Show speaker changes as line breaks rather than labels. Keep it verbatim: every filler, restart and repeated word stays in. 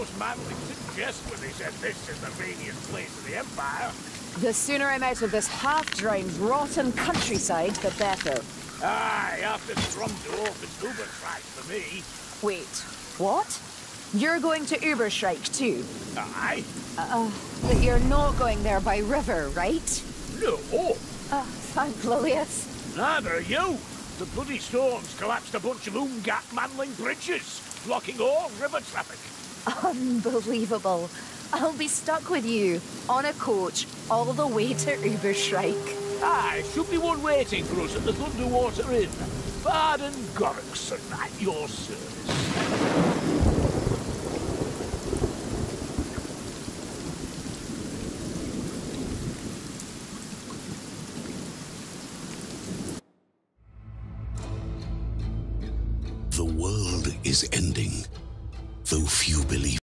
most manly to jest when they said this is the rainiest place of the Empire.
The sooner I'm out of this half-drowned, rotten countryside, the better.
Aye, after Stromdorf, it's Uberschreich for me.
Wait, what? You're going to Uberschreich too?
Aye.
Uh, but you're not going there by river, right?
No.
Uh, thank Lilius.
Neither are you. The bloody storms collapsed a bunch of Umgat manling bridges, blocking all river traffic.
Unbelievable. I'll be stuck with you, on a coach, all the way to Uberschreich.
Aye, should be one waiting for us at the Thunderwater Inn. Varden Gorrickson at your service.
The world is ending, though few believe.